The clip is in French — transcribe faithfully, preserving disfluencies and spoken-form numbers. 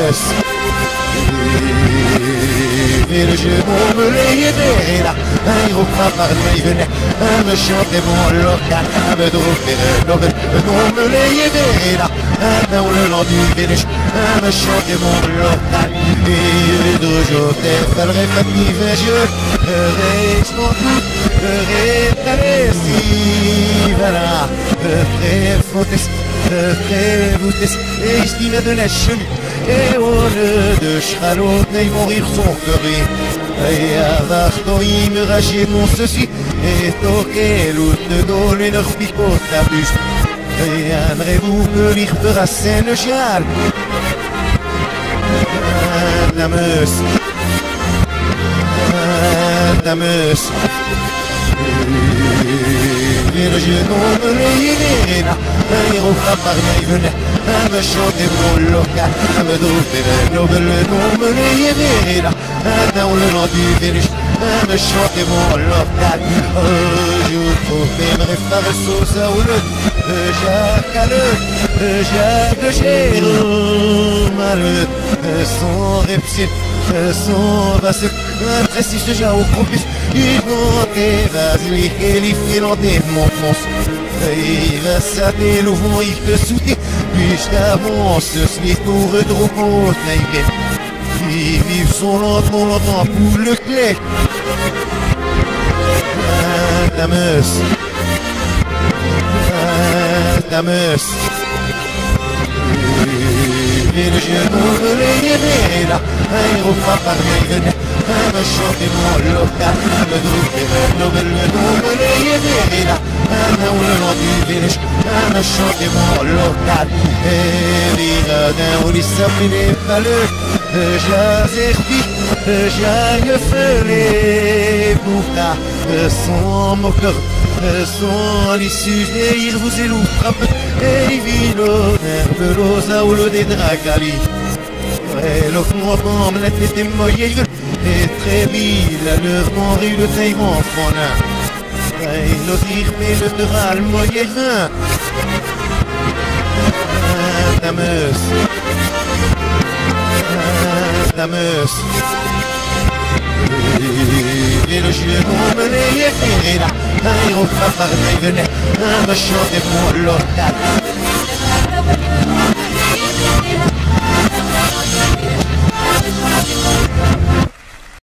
dames. Et le genou me l'aider là, un gros papa il venait à me chanter mon local, à me trouver le novel, non me l'aider là, dans le long du village, à me chanter mon local. Et de jour t'es fallerait fatiguer, je reste mon tout, reste d'aller si voilà, frère fautes, frère voûtes, et je dis de la cheville. Et au lieu de charlotte, ils vont rire son curry. Et avant il me rachait mon ceci. Et toquer l'autre de donner leur picote la bûche. Et aimerez-vous que l'ire fera scène châle? La meuse. La meuse. Et le genou me l'aider là, un héros frappard il venait à me chanter mon local, à me trouver le noble nom me l'aider là, dans le long du village, à me chanter mon local. Oh, je trouve me faire sauce à ouleux, Jacques à l'eux, Jacques de Géraud, malheureux, son reptile, son vaste, un précis de Jao complice. Il montait, vas-y, et il fait l'enterre, mon ponce. Il va s'atteler, l'ouvre, il te soutient. Puis je t'avance, ce n'est pour retrouver, il vive son lentement, lentement, pour le clé. La meuse. La meuse. Et le genou me l'aider là, un héros papa il venait à me chanter mon local, à me trouver le noble nom me l'aider là, dans le long du village, à me chanter mon local. Et rire d'un lit s'appelait les paleux, j'ai servi, j'ai fait les boucas, son moqueur, son l'issue des rires vous est frappe. Et il vit l'honneur de l'osa ou le dédragali. Et le fond la tête est moyenne et très vite à l'heure mon rue de Taïwan fona. Et le dire mais le terral moyen. La meuse. La meuse. Et le genou me l'ait fait là, un héros papa il venait à me chanter mon local.